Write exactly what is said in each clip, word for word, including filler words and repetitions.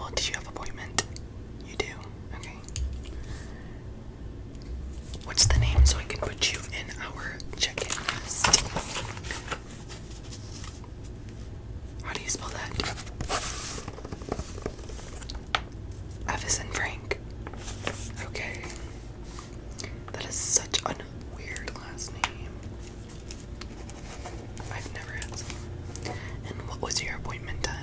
well, did you have an appointment? You do? Okay. What's the name so I can put you in our check-in list? How do you spell that? F as in Frank. Okay. That is such a weird last name. I've never had someone. And what was your appointment time?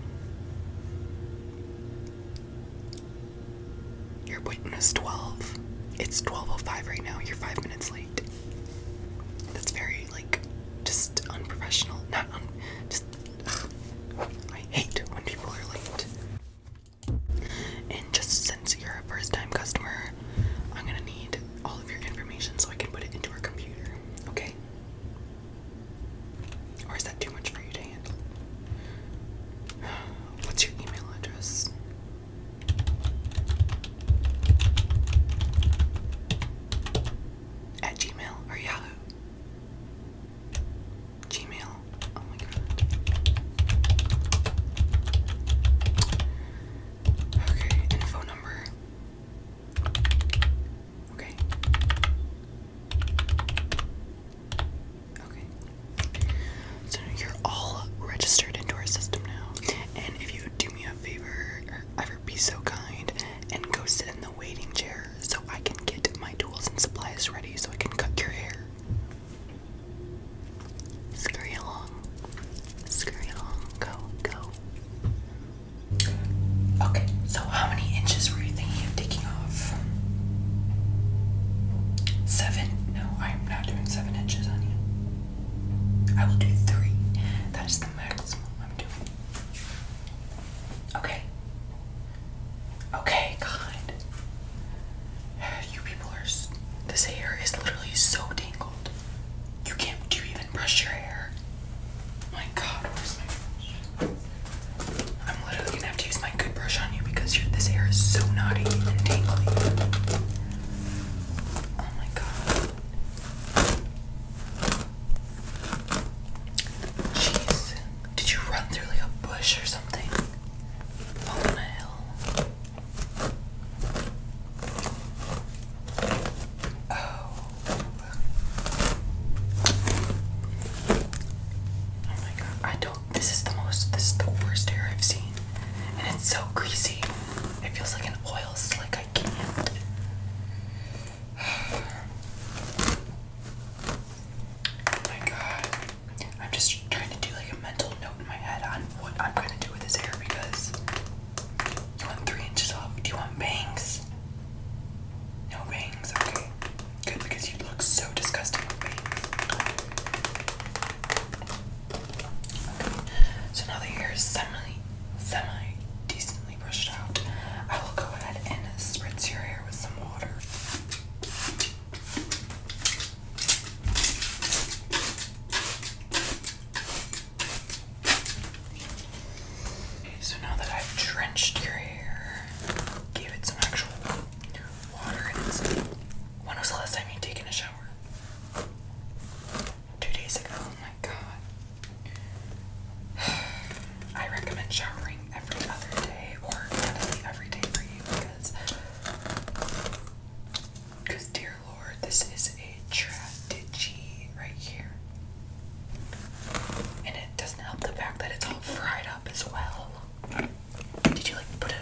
Your appointment is twelve. It's twelve oh five right now. You're five minutes late. That's very, like, just unprofessional. Not un- just, ugh. I hate when people are late. And just since you're a first-time customer, I'm gonna need all of your information so I can put it into our computer, okay? Or is that too much for you to handle? What's your email address? At Gmail or Yahoo? Gmail. Oh my god. Okay, and phone number. Okay. Okay. So you're all registered into our system now. And if you would do me a favor, or ever be so kind, and go sit in the waiting chair so I can get my tools and supplies ready so I can cut your hair. Scurry along. Scurry along. Go, go. Okay, so how many inches were you thinking of taking off? Seven? No, I'm not doing seven inches on you. I will do three. That is the maximum I'm doing. Okay. Okay, God. You people are. S this hair is literally so tangled. You can't. Do you even brush your hair? My God, where's my brush? I'm literally gonna have to use my good brush on you because your this hair is so knotty and tangly. Oh my God. Jeez. Did you run through like a bush or something? Up on a hill? Oh. Oh my God. I don't. This is the most. This is the worst hair I've seen. And it's so greasy. It feels like an oil slick. I can't. Oh my God. I'm just trying to do like a mental note in my head on what I'm going to do with this hair because you want three inches off. Do you want bangs? No bangs. Okay. Good, because you look so disgusting with bangs. Okay. So now the hair is semi, semi decently brushed out. I will go ahead and spritz your hair with some water. Okay, so now that I've drenched your hair, gave it some actual water and it's, when was the last time you taken a shower? Two days ago. Oh my God. I recommend showering every other day, or honestly every day for you, because, because dear Lord, this is a strategy right here. And it doesn't help the fact that it's all fried up as well. Did you like put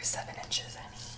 seven inches, honey.